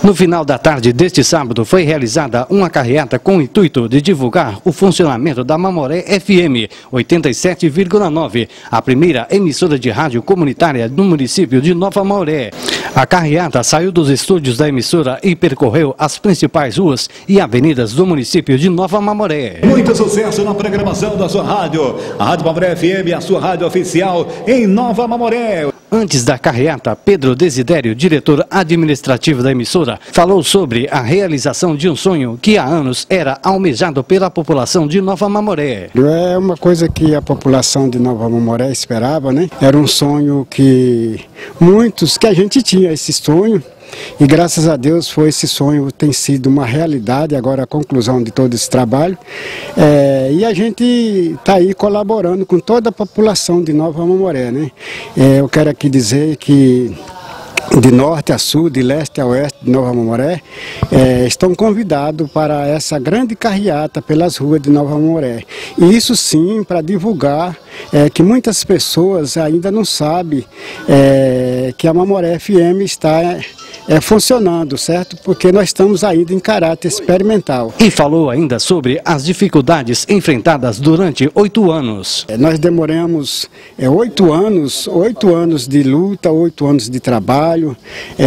No final da tarde deste sábado foi realizada uma carreata com o intuito de divulgar o funcionamento da Mamoré FM 87,9, a primeira emissora de rádio comunitária do município de Nova Mamoré. A carreata saiu dos estúdios da emissora e percorreu as principais ruas e avenidas do município de Nova Mamoré. Muito sucesso na programação da sua rádio. A Rádio Mamoré FM, a sua rádio oficial em Nova Mamoré. Antes da carreata, Pedro Desidério, diretor administrativo da emissora, falou sobre a realização de um sonho que há anos era almejado pela população de Nova Mamoré. É uma coisa que a população de Nova Mamoré esperava, né? Era um sonho que a gente tinha esse sonho. E graças a Deus esse sonho tem sido uma realidade, agora a conclusão de todo esse trabalho. E a gente está aí colaborando com toda a população de Nova Mamoré, né? Eu quero aqui dizer que de norte a sul, de leste a oeste de Nova Mamoré, estão convidados para essa grande carreata pelas ruas de Nova Mamoré. E isso sim para divulgar que muitas pessoas ainda não sabem que a Mamoré FM está funcionando, certo? Porque nós estamos ainda em caráter experimental. E falou ainda sobre as dificuldades enfrentadas durante 8 anos. Nós demoramos 8 anos de luta, 8 anos de trabalho.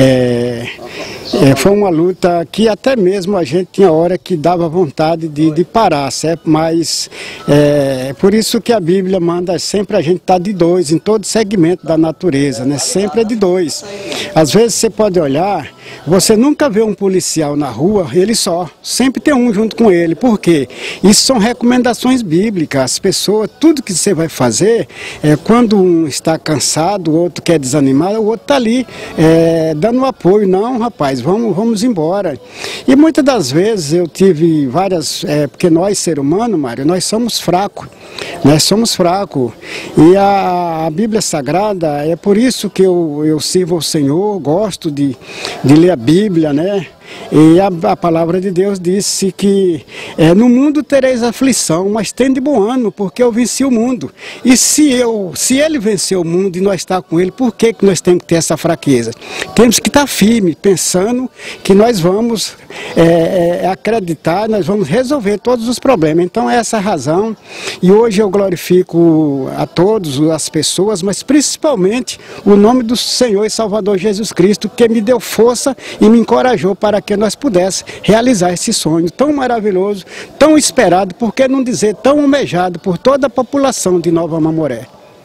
Foi uma luta que até mesmo a gente tinha hora que dava vontade de parar, certo? Mas por isso que a Bíblia manda sempre a gente estar de dois em todo segmento da natureza, né? Sempre é de dois. Às vezes você pode olhar, você nunca vê um policial na rua, ele só, sempre tem um junto com ele. Por quê? Isso são recomendações bíblicas. As pessoas, tudo que você vai fazer, quando um está cansado, o outro quer desanimar, o outro está ali dando apoio. Não, rapaz, vamos embora. E muitas das vezes eu tive várias, porque nós, ser humano, Mário, nós somos fracos. Nós somos fracos. E a Bíblia Sagrada, é por isso que eu sirvo ao Senhor, gosto de ler a Bíblia, né? E a palavra de Deus disse que no mundo tereis aflição, mas tende bom ânimo, porque eu venci o mundo. E se ele venceu o mundo e nós estamos com ele, por que nós temos que ter essa fraqueza? Temos que estar firme, pensando que nós vamos acreditar, nós vamos resolver todos os problemas. Então é essa a razão. E hoje eu glorifico a todas as pessoas, mas principalmente o nome do Senhor e Salvador Jesus Cristo, que me deu força e me encorajou para que nós pudéssemos realizar esse sonho tão maravilhoso, tão esperado, por que não dizer tão almejado por toda a população de Nova Mamoré.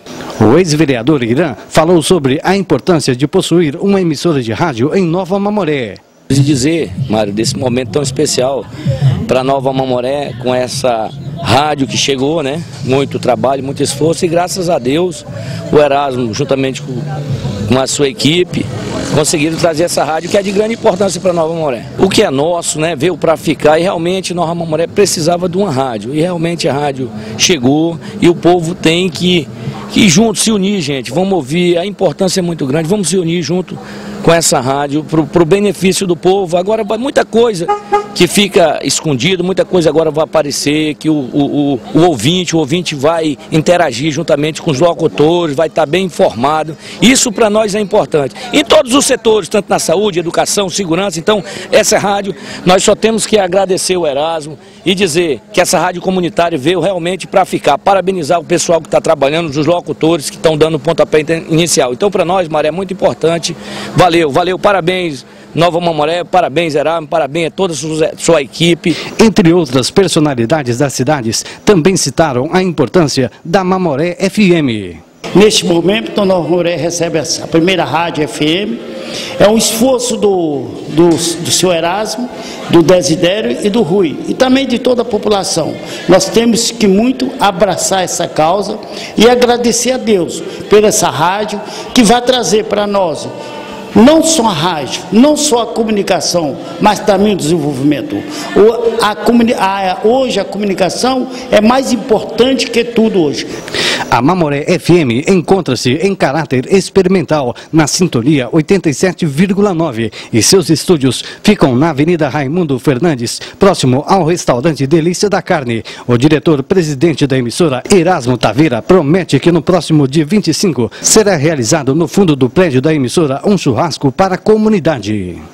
O ex-vereador Irã falou sobre a importância de possuir uma emissora de rádio em Nova Mamoré. De dizer, Mário, desse momento tão especial para Nova Mamoré, com essa rádio que chegou, né? Muito trabalho, muito esforço, e graças a Deus o Erasmo, juntamente com a sua equipe, conseguiram trazer essa rádio que é de grande importância para Nova Mamoré. O que é nosso, né, veio para ficar, e realmente Nova Mamoré precisava de uma rádio, e realmente a rádio chegou, e o povo tem que junto se unir, gente. Vamos ouvir, a importância é muito grande, vamos se unir junto com essa rádio para o benefício do povo. Agora muita coisa que fica escondido, muita coisa agora vai aparecer, que o ouvinte vai interagir juntamente com os locutores, vai estar bem informado. Isso para nós é importante. Em todos os setores, tanto na saúde, educação, segurança. Então, essa rádio, nós só temos que agradecer o Erasmo e dizer que essa rádio comunitária veio realmente para ficar. Parabenizar o pessoal que está trabalhando, os locutores que estão dando o pontapé inicial. Então, para nós, Maré, é muito importante. Valeu, parabéns Nova Mamoré, parabéns Erasmo, parabéns a toda a sua equipe. Entre outras personalidades das cidades, também citaram a importância da Mamoré FM. Neste momento, Nova Mamoré recebe a primeira rádio FM. É um esforço do senhor Erasmo, do Desidério e do Rui, e também de toda a população. Nós temos que muito abraçar essa causa e agradecer a Deus por essa rádio que vai trazer para nós não só a rádio, não só a comunicação, mas também o desenvolvimento. Hoje a comunicação é mais importante que tudo hoje. A Mamoré FM encontra-se em caráter experimental na sintonia 87,9 e seus estúdios ficam na Avenida Raimundo Fernandes, próximo ao restaurante Delícia da Carne. O diretor-presidente da emissora, Erasmo Taveira, promete que no próximo dia 25 será realizado no fundo do prédio da emissora um churrasco para a comunidade.